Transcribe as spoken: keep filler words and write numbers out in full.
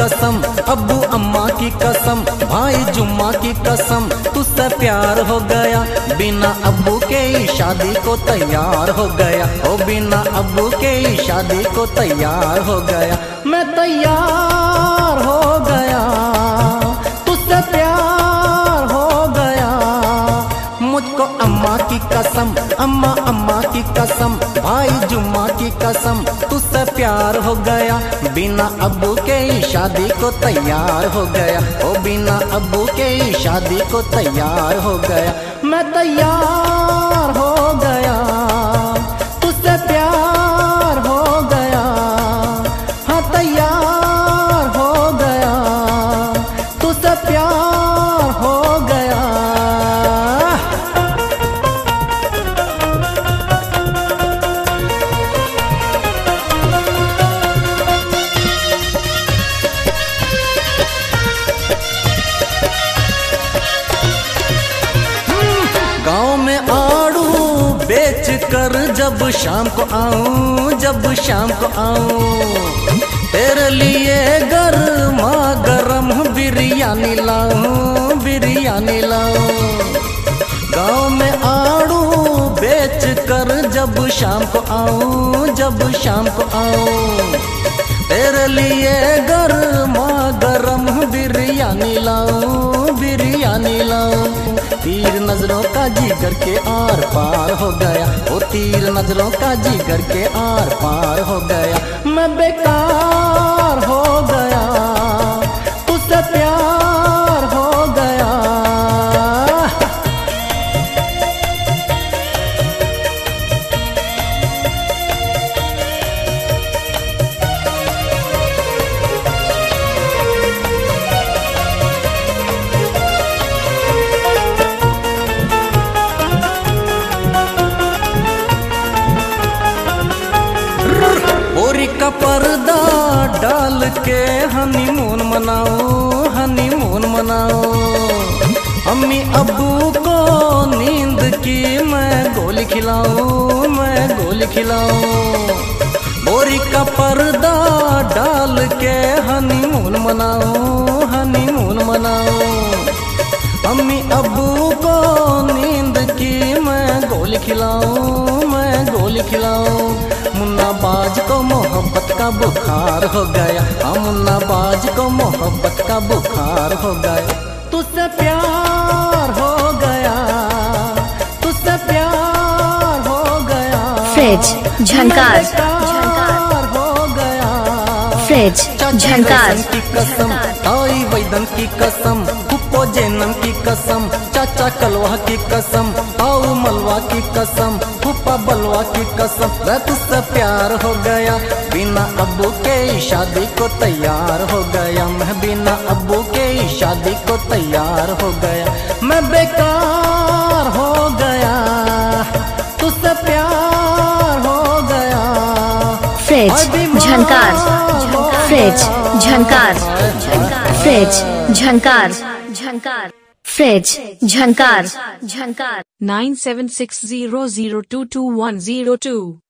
कसम, अब्बू अम्मा की कसम, भाई जुम्मा की कसम, तुझसे प्यार हो गया। बिना अब्बू के ही शादी को तैयार हो गया। ओ बिना अब्बू के ही शादी को तैयार हो गया। मैं तैयार हो गया, तुझसे प्यार हो गया। मुझको अम्मा की कसम, अम्मा अम्मा की कसम, भाई जुम्मा की कसम, तुझसे प्यार हो गया। बिना अब्बू के ही शादी को तैयार हो गया। ओ बिना अब्बू के ही शादी को तैयार हो गया। मैं तैयार हो गया, तुझसे प्यार हो गया। हाँ तैयार हो गया, तुझसे प्यार हो गया। गाँव में आड़ू बेच कर जब शाम को आऊं, जब शाम को आऊं, तेरे लिए गर्मा गरम बिरयानी लाऊं, बिरयानी लाऊं। गाँव में आड़ू बेच कर जब शाम को आऊं, जब शाम को आऊं, तेरे लिए गर्मा गरम बिरयानी लाऊं, बिरयानी लाऊं। तीर नजरों का जिगर के आर पार हो गया। ओ तीर नजरों का जिगर के आर पार हो गया। मैं बेकार हो गया, तुझसे प्यार हो गया। बोरी का पर्दा डाल के हनीमून मनाओ, हनीमून मनाओ। अम्मी अब्बू को नींद की मैं गोली खिलाऊं, मैं गोली खिलाऊं। बोरी का पर्दा डाल के हनीमून मनाओ, हनीमून मनाओ। अम्मी अब्बू को नींद की मैं गोली खिलाऊं, मैं गोली खिलाऊं। मुन्ना बाज को मोहब्बत का बुखार हो गया। हाँ मुन्ना बाज को मोहब्बत का बुखार हो गया। तुझसे प्यार हो गया, तुझसे प्यार हो गया। फ्रिज झंकार, झंकार हो गया। फ्रिज झंकार की कसम, ताई वैदन की कसम, पुप्पो जैनम की कसम, चाचा कलवा की कसम, ताऊ मलवा की कसम, पुप्पा बलवा की कसम। मैं तुझसे प्यार हो गया। बिना अब्बू के ही शादी को तैयार हो गया। मैं बिना अब्बू के ही शादी को तैयार हो गया। मैं बेकार हो गया, तुझसे प्यार हो गया। फ्रिज झंकार, फ्रिज झंकार, फ्रिज झंकार, झंकार, फ्रिज झंकार, झंकार। nine seven six zero zero two two one zero two